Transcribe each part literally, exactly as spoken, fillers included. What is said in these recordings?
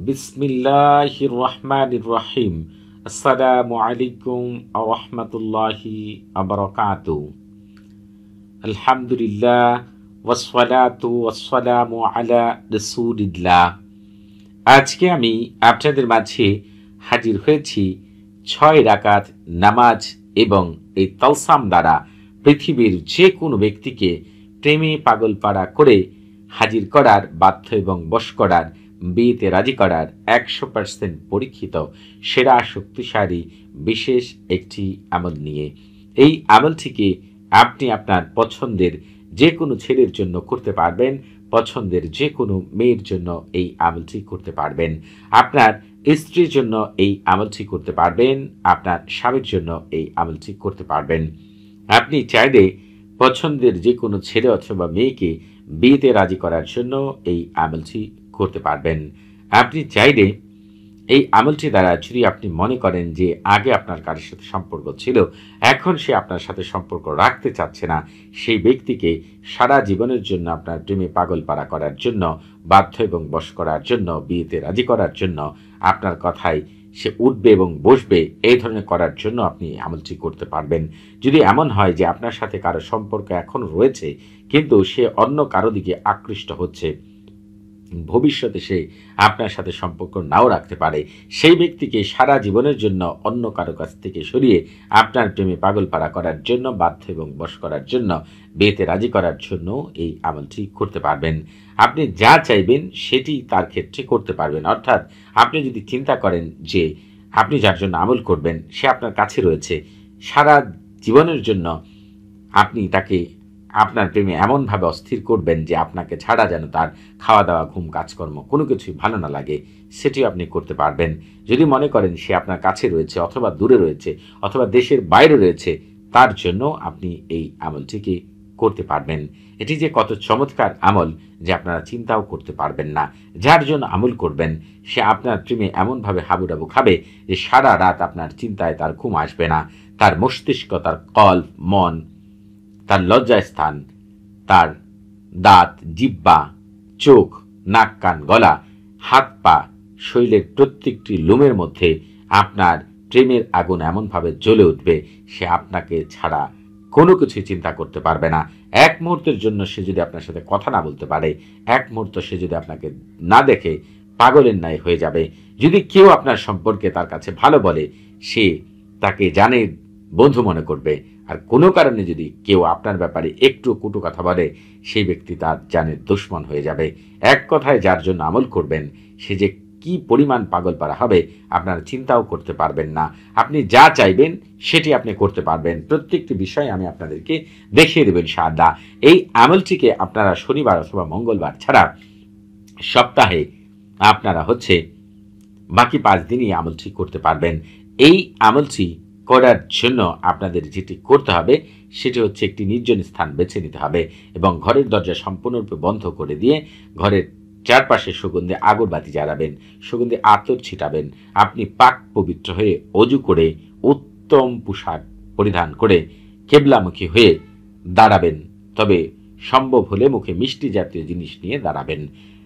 বিসমিল্লাহির রহমানির রহিম। আসসালামু আলাইকুম ওয়া রাহমাতুল্লাহি ওয়া বারাকাতুহু। আলহামদুলিল্লাহ ওয়াসসালাতু ওয়াসসালামু আলা রাসূলিল্লাহ। আজকে আমি আপনাদের মাঝে হাজির হয়েছি ছয় রাকাত নামাজ এবং এই তালসাম দ্বারা পৃথিবীর যে কোনো ব্যক্তিকে প্রেমে পাগলপাড়া করে হাজির করার, বাধ্য এবং বশ করার, বিয়েতে রাজি করার একশো পার্সেন্ট পরীক্ষিত সেরা শক্তিশালী বিশেষ একটি আমল নিয়ে। এই আমলটিকে আপনি আপনার পছন্দের যে কোনো ছেলের জন্য করতে পারবেন, পছন্দের যে কোনো মেয়ের জন্য এই আমলটি করতে পারবেন, আপনার স্ত্রীর জন্য এই আমলটি করতে পারবেন, আপনার স্বামীর জন্য এই আমলটি করতে পারবেন। আপনি চাইলে পছন্দের যে কোনো ছেলে অথবা মেয়েকে বিয়েতে রাজি করার জন্য এই আমলটি করতে পারবেন। আপনি চাইলে এই আমলটি দ্বারা যদি আপনি মনে করেন যে আগে আপনার কারোর সাথে সম্পর্ক ছিল, এখন সে আপনার সাথে সম্পর্ক রাখতে চাচ্ছে না, সেই ব্যক্তিকে সারা জীবনের জন্য আপনার প্রেমে পাগলপাড়া করার জন্য, বাধ্য এবং বশ করার জন্য, বিয়েতে রাজি করার জন্য, আপনার কথায় সে উঠবে এবং বসবে, এই ধরনের করার জন্য আপনি আমলটি করতে পারবেন। যদি এমন হয় যে আপনার সাথে কারো সম্পর্ক এখন রয়েছে কিন্তু সে অন্য কারো দিকে আকৃষ্ট হচ্ছে, ভবিষ্যতে সে আপনার সাথে সম্পর্ক নাও রাখতে পারে, সেই ব্যক্তিকে সারা জীবনের জন্য অন্য কারো কাছ থেকে সরিয়ে আপনার প্রেমে পাগলপাড়া করার জন্য, বাধ্য এবং বশ করার জন্য, বিয়েতে রাজি করার জন্য এই আমলটি করতে পারবেন। আপনি যা চাইবেন সেটি তার ক্ষেত্রে করতে পারবেন। অর্থাৎ আপনি যদি চিন্তা করেন যে আপনি যার জন্য আমল করবেন সে আপনার কাছে রয়েছে, সারা জীবনের জন্য আপনি তাকে আপনার প্রেমে এমনভাবে অস্থির করবেন যে আপনাকে ছাড়া যেন তার খাওয়া দাওয়া, ঘুম, কাজকর্ম কোনো কিছুই ভালো না লাগে, সেটিও আপনি করতে পারবেন। যদি মনে করেন সে আপনার কাছে রয়েছে অথবা দূরে রয়েছে অথবা দেশের বাইরে রয়েছে, তার জন্য আপনি এই আমলটিকে করতে পারবেন। এটি যে কত চমৎকার আমল যে আপনারা চিন্তাও করতে পারবেন না। যার জন্য আমল করবেন সে আপনার প্রেমে এমনভাবে হাবুডাবু খাবে যে সারা রাত আপনার চিন্তায় তার ঘুম আসবে না। তার মস্তিষ্ক, তার কল্প, মন, তার লজ্জাস্থান, তার দাঁত, জিহ্বা, চোখ, নাক, কান, গলা, হাত, পা, শরীরের প্রত্যেকটি লোমের মধ্যে আপনার প্রেমের আগুন এমনভাবে জ্বলে উঠবে সে আপনাকে ছাড়া কোনো কিছুই চিন্তা করতে পারবে না। এক মুহূর্তের জন্য সে যদি আপনার সাথে কথা না বলতে পারে, এক মুহূর্ত সে যদি আপনাকে না দেখে পাগলের ন্যায় হয়ে যাবে। যদি কেউ আপনার সম্পর্কে তার কাছে ভালো বলে, সে তাকে জানে বন্ধু মনে করবে। আর কোনো কারণে যদি কেউ আপনার ব্যাপারে একটু কটু কথা বলে, সেই ব্যক্তি তার জানের দুশমন হয়ে যাবে। এক কথায় যার জন্য আমল করবেন সে যে কি পরিমাণ পাগলপাড়া হবে আপনারা চিন্তাও করতে পারবেন না। আপনি যা চাইবেন সেটি আপনি করতে পারবেন। প্রত্যেকটি বিষয় আমি আপনাদেরকে দেখিয়ে দেবেন ইনশাআল্লাহ। এই আমলটিকে আপনারা শনিবার অথবা মঙ্গলবার ছাড়া সপ্তাহে আপনারা হচ্ছে বাকি পাঁচ দিনই আমলটি করতে পারবেন। এই আমলটি করার জন্য আপনাদের যেটি করতে হবে সেটি হচ্ছে একটি নির্জন স্থান বেছে নিতে হবে এবং ঘরের দরজা সম্পূর্ণরূপে বন্ধ করে দিয়ে ঘরের চারপাশে সুগন্ধি আগরবাতি জ্বালাবেন, সুগন্ধি আতর ছিটাবেন। আপনি পাক পবিত্র হয়ে অজু করে উত্তম পোশাক পরিধান করে কেবলামুখী হয়ে দাঁড়াবেন। তবে সম্ভব হলে মুখে মিষ্টি জাতীয় জিনিস নিয়ে দাঁড়াবেন।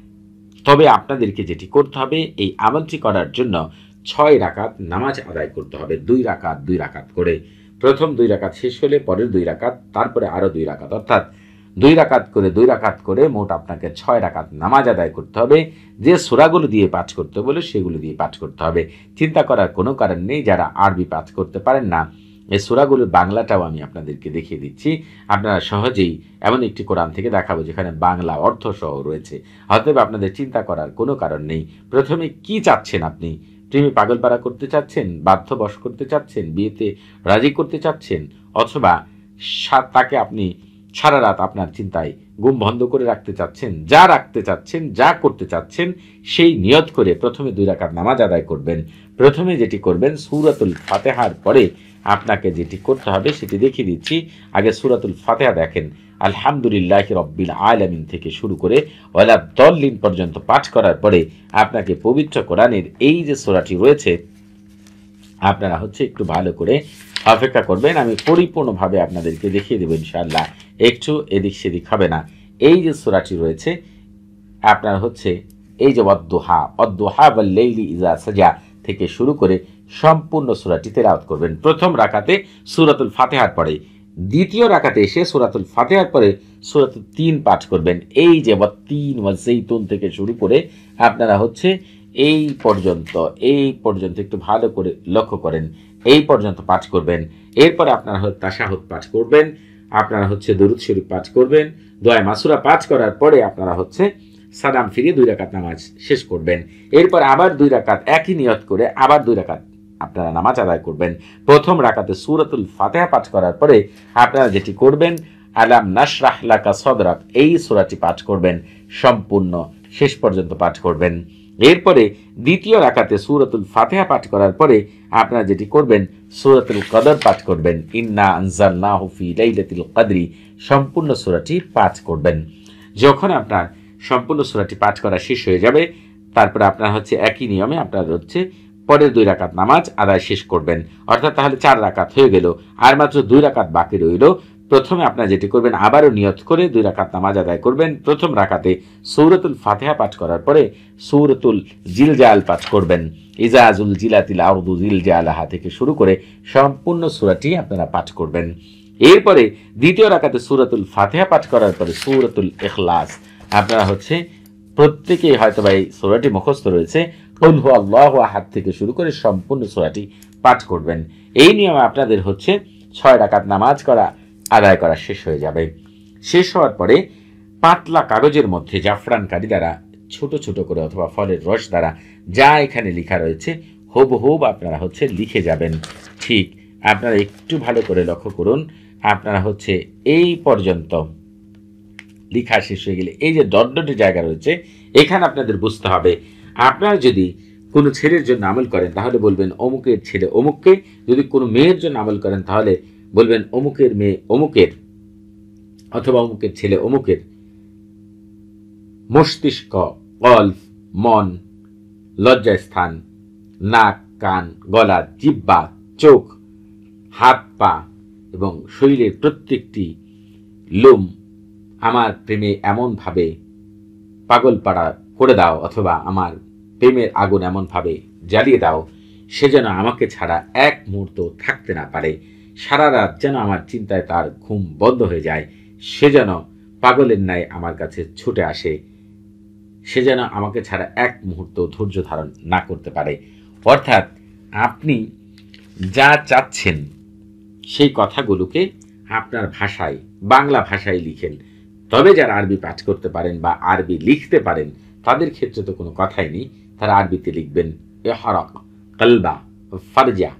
তবে আপনাদেরকে যেটি করতে হবে, এই আমলটি করার জন্য ছয় রাকাত নামাজ আদায় করতে হবে, দুই রাকাত দুই রাকাত করে। প্রথম দুই রাকাত শেষ হলে পরের দুই রাকাত, তারপরে আরো দুই রাকাত, অর্থাৎ দুই রাকাত করে দুই রাকাত করে মোট আপনাকে ছয় রাকাত নামাজ আদায় করতে হবে। যে সূরাগুলো দিয়ে পাঠ করতে বলে সেগুলো দিয়ে পাঠ করতে হবে। চিন্তা করার কোনো কারণ নেই। যারা আরবি পাঠ করতে পারেন না, এই সূরাগুলোর বাংলাটাও আমি আপনাদেরকে দেখিয়ে দিচ্ছি। আপনারা সহজেই এমন একটি কোরআন থেকে দেখাবো যেখানে বাংলা অর্থ সহ রয়েছে। অতএব আপনাদের চিন্তা করার কোনো কারণ নেই। প্রথমে কি চাচ্ছেন আপনি? প্রেমে পাগলপাড়া করতে চাচ্ছেন, বাধ্য বশ করতে চাচ্ছেন, বিয়েতে রাজি করতে চাচ্ছেন, অথবা তাকে আপনি সারা রাত আপনার চিন্তায় ঘুম বন্ধ করে রাখতে চাচ্ছেন? যা রাখতে চাচ্ছেন, যা করতে চাচ্ছেন সেই নিয়ত করে প্রথমে দুই রাকাত নামাজ আদায় করবেন। প্রথমে যেটি করবেন, সূরাতুল ফাতিহার পরে আপনাকে যেটি করতে হবে সেটি দেখিয়ে দিচ্ছি। আগে সূরাতুল ফাতিহা দেখেন। আলহামদুলিল্লাহি রাব্বিল আলামিন থেকে শুরু করে ওয়ালা দাল্লিন পর্যন্ত পাঠ করার পরে আপনাকে পবিত্র কোরআনের এই যে সূরাটি রয়েছে আপনারা হচ্ছে একটু ভালো করে অপেক্ষা করবেন। আমি পরিপূর্ণভাবে আপনাদেরকে দেখিয়ে দেব ইনশাআল্লাহ, একটু এদিক সেদিক হবে না। এই যে সূরাটি রয়েছে আপনারা হচ্ছে এই যে ওয়াদ্দুহা ওয়াদ্দুহা ওয়াল লাইলি ইযা সাজা থেকে শুরু করে সম্পূর্ণ সূরাটি তেলাওয়াত করবেন। প্রথম রাকাতে সূরাতুল ফাতিহার পরে, দ্বিতীয় রাকাতে এসে সূরাতুল ফাতিহার পরে সূরাতুল তিন পাঠ করবেন। এই যে ওয়াত-তিন ওয়াজ-যাইতুন থেকে শুরু করে আপনারা হচ্ছে এই পর্যন্ত এই পর্যন্ত একটু ভালো করে লক্ষ্য করেন, এই পর্যন্ত পাঠ করবেন। এরপরে আপনারা হচ্ছে তাশাহুদ পাঠ করবেন, আপনারা হচ্ছে দরুদ শরীফ পাঠ করবেন। দোয়া মাসুরা পাঠ করার পরে আপনারা হচ্ছে সালাম ফিরিয়ে দুই রাকাত নামাজ শেষ করবেন। এরপর আবার দুই রাকাত একই নিয়ত করে আবার দুই রাকাত আপনারা নামাজ আদায় করবেন। প্রথম রাকাতে সূরাতুল ফাতিহা পাঠ করার পরে আপনারা যেটি করবেন, আলাম নাশরাহ লাকা সদরাক, এই সূরাটি পাঠ করবেন, সম্পূর্ণ শেষ পর্যন্ত পাঠ করবেন। এরপরে দ্বিতীয় রাকাতে সূরাতুল ফাতিহা পাঠ করার পরে আপনারা যেটি করবেন, সূরাতুল কদর পাঠ করবেন, ইন্না আনজালনাহু ফি লাইলাতিল কদরি, সম্পূর্ণ সূরাটি পাঠ করবেন। যখন আপনার সম্পূর্ণ সূরাটি পাঠ করা শেষ হয়ে যাবে, তারপরে আপনারা হচ্ছে একই নিয়মে আপনারা হচ্ছে পরের দুই রাকাত নামাজ আদায় শেষ করবেন। অর্থাৎ তাহলে চার রাকাত হয়ে গেল, আর মাত্র দুই রাকাত বাকি রইল। প্রথমে আপনারা যেটি করবেন, আবারও নিয়ত করে দুই রাকাত নামাজ আদায় করবেন। প্রথম রাকাতে সূরাতুল ফাতিহা পাঠ করার পরে সূরাতুল জিলজাল পাঠ করবেন, ইজা জুলজিলাতিল আরদু জিলজালাহা থেকে শুরু করে সম্পূর্ণ সূরাটি আপনারা পাঠ করবেন। এরপরে দ্বিতীয় রাকাতে সূরাতুল ফাতিহা পাঠ করার পরে সূরাতুল ইখলাস, আপনারা হচ্ছে প্রত্যেকেই হয়তো বা এই সূরাটি মুখস্থ রয়েছে, কুল হু আল্লাহু আহাদ থেকে শুরু করে সম্পূর্ণ সূরাটি পাঠ করবেন। এই নিয়মে আপনাদের হচ্ছে ছয় রাকাত নামাজ করা আদায় করা শেষ হয়ে যাবে। শেষ হওয়ার পরে পাতলা কাগজের মধ্যে জাফরান কালি দ্বারা ছোট ছোট করে অথবা ফলের রস দ্বারা যা এখানে লেখা রয়েছে হুবহুব আপনারা হচ্ছে লিখে যাবেন। ঠিক আপনারা একটু ভালো করে লক্ষ্য করুন, আপনারা হচ্ছে এই পর্যন্ত লেখা শেষ হয়ে গেলে এই যে ডট ডটের জায়গা রয়েছে, এখানে আপনাদের বুঝতে হবে, আপনারা যদি কোনো ছেলের জন্য আমল করেন তাহলে বলবেন অমুকের ছেলে অমুককে, যদি কোনো মেয়ের জন্য আমল করেন তাহলে বলবেন অমুকের মেয়ে অমুকের, অথবা অমুকের ছেলে অমুকের। মস্তিষ্ক, কল্প, মন, লজ্জাস্থান, নাক, কান, গলা, জিহ্বা, চোখ, হাত, পা এবং শরীরের প্রত্যেকটি লোম আমার প্রেমে এমনভাবে পাগল পাড়া করে দাও, অথবা আমার প্রেমের আগুন এমনভাবে জ্বালিয়ে দাও সে যেন আমাকে ছাড়া এক মুহূর্ত থাকতে না পারে, সারা রাত যেন আমার চিন্তায় তার ঘুম বন্ধ হয়ে যায়, সে যেন পাগলের ন্যায় আমার কাছে ছুটে আসে, সে যেন আমাকে ছাড়া এক মুহূর্ত ধৈর্য ধারণ না করতে পারে। অর্থাৎ আপনি যা চাচ্ছেন সেই কথাগুলোকে আপনার ভাষায়, বাংলা ভাষায় লিখেন। তবে যারা আরবি পাঠ করতে পারেন বা আরবি লিখতে পারেন তাদের ক্ষেত্রে তো কোনো কথাই নেই, তারা আরবিতে লিখবেন ইহরাক কলবা ফারজা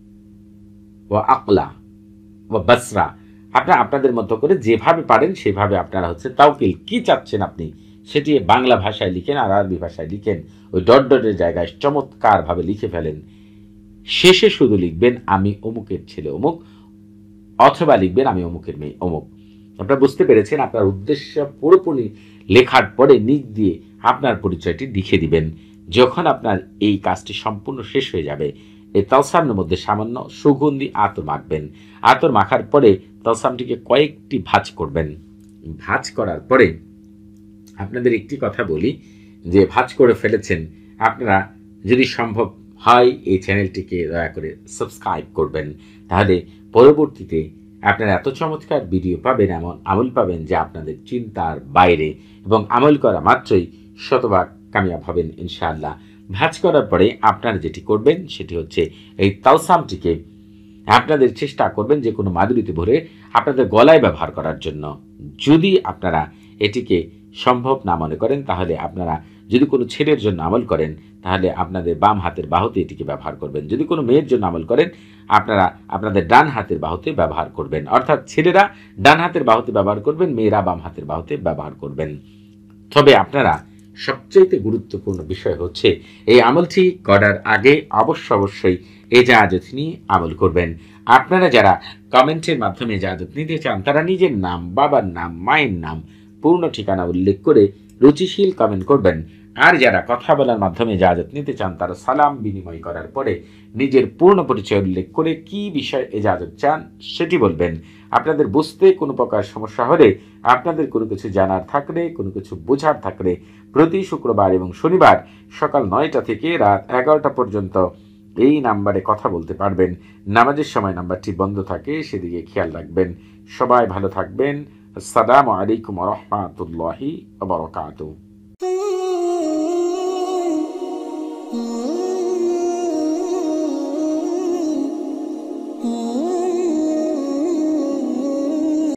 ও আকলা ও বসরা। আপনারা আপনাদের মতো করে যেভাবে পারেন সেভাবে আপনারা হচ্ছে তাওকিল কি চাচ্ছেন আপনি সেটি বাংলা ভাষায় লিখেন আর আরবি ভাষায় লিখেন, ওই ডট ডটের জায়গায় চমৎকারভাবে লিখে ফেলেন। শেষে শুধু লিখবেন আমি অমুকের ছেলে অমুক, অথবা লিখবেন আমি অমুকের মেয়ে অমুক। আপনারা বুঝতে পেরেছেন, আপনার উদ্দেশ্য পুরোপুরি লেখার পরে নিজ দিয়ে আপনার পরিচয়টি লিখে দিবেন। যখন আপনার এই কাজটি সম্পূর্ণ শেষ হয়ে যাবে, এই তালসামের মধ্যে সামান্য সুগন্ধি আতর মাখবেন। আতর মাখার পরে তালসামটিকে কয়েকটি ভাঁজ করবেন। ভাঁজ করার পরে আপনাদের একটি কথা বলি, যে ভাঁজ করে ফেলেছেন আপনারা যদি সম্ভব হয় এই চ্যানেলটিকে দয়া করে সাবস্ক্রাইব করবেন, তাহলে পরবর্তীতে আপনারা এত চমৎকার ভিডিও পাবেন, এমন আমল পাবেন যে আপনাদের চিন্তার বাইরে, এবং আমল করা মাত্রই শতভাগ কামিয়াব হবেন ইনশাআল্লাহ। ভাঁজ করার পরে আপনারা যেটি করবেন সেটি হচ্ছে এই তালসামটিকে আপনাদের চেষ্টা করবেন যে কোনো মাদুরিতে ভরে আপনাদের গলায় ব্যবহার করার জন্য। যদি আপনারা এটিকে সম্ভব না মনে করেন তাহলে আপনারা যদি কোনো ছেলের জন্য আমল করেন তাহলে আপনাদের বাম হাতের বাহুতে এটিকে ব্যবহার করবেন। যদি কোনো মেয়ের জন্য আমল করেন আপনারা আপনাদের ডান হাতের বাহুতে ব্যবহার করবেন। অর্থাৎ ছেলেরা ডান হাতের বাহুতে ব্যবহার করবেন, মেয়েরা বাম হাতের বাহুতে ব্যবহার করবেন। তবে আপনারা সবচেয়ে গুরুত্বপূর্ণ বিষয় হচ্ছে এই আমলটি করার আগে অবশ্য অবশ্যই এজাজত নিয়ে আমল করবেন। আপনারা যারা কমেন্টের মাধ্যমে এজাজত নিতে চান তারা নিজের নাম, বাবার নাম, মায়ের নাম, পূর্ণ ঠিকানা উল্লেখ করে রুচিশীল কমেন্ট করবেন। আর যারা কথা বলার মাধ্যমে ইজাজত নিতে চান তারা সালাম বিনিময় করার পরে নিজের পূর্ণ পরিচয় উল্লেখ করে কি বিষয়ে ইজাজত চান সেটি বলবেন। আপনাদের বুঝতে কোনো প্রকার সমস্যা হলে, আপনাদের কোনো কিছু জানার থাকলে, কোনো কিছু বোঝার থাকলে প্রতি শুক্রবার এবং শনিবার সকাল নয়টা থেকে রাত এগারোটা পর্যন্ত এই নাম্বারে কথা বলতে পারবেন। নামাজের সময় নাম্বারটি বন্ধ থাকে, সেদিকে খেয়াল রাখবেন। সবাই ভালো থাকবেন। আসসালামু আলাইকুম ওয়া রাহমাতুল্লাহি ওয়া বারাকাতুহু।